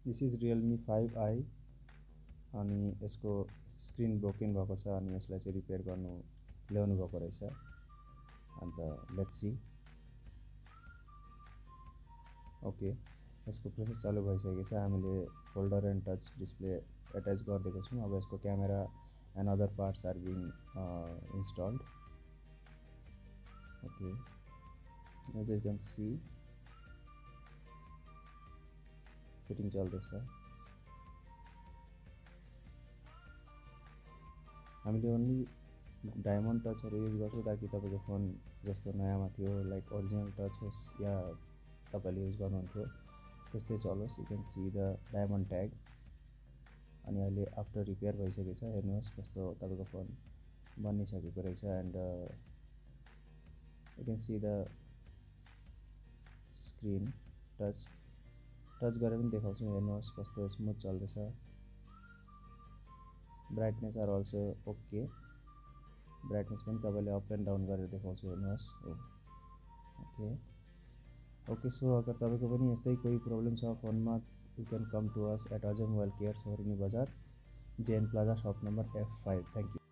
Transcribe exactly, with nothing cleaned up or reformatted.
This is Realme five I अनि यसको screen broken भएको छ अनि यसलाई चाहिँ रिपेयर गर्नु ल्याउनु भएको रहेछ। अन्त लेट्स सी। ओके, यसको प्रोसेस चालू भइसकेको छ। हामीले folder and touch display attach गरिदिएको छौँ। अब यसको camera and other parts are being installed. Okay, as you can see fitting चल्दैछ। हामीले ओन्ली डायमन्ड टचहरू युज गर्छौँ ताकि तपाईँको फोन जस्तो नयाँमा थियो लाइक ओरिजिनल टच होस् या तपाईँले युज गर्नुहुन्थ्यो त्यस्तै चलोस्। You can see the diamond tag. अनि अहिले आफ्टर रिपेयर भइसकेको छ। हेर्नुहोस् कस्तो तपाईँको फोन बनिसकेको रहेछ। And you can see the screen touch touch गरेर पनि देखाउँछु। हेर्नुहोस् कस्तो स्मुथ चल्दैछ। Brightness are also okay. Brightness पनि तपाईँले अप एन्ड डाउन गरेर देखाउँछु। हेर्नुहोस्। ओके ओके सो अगर तपाईँको पनि यस्तै कोही प्रब्लम छ फोनमा, you can come to us at Ajay mobile care, Sohorini Bazar, JN plaza, shop number F five. Thank you.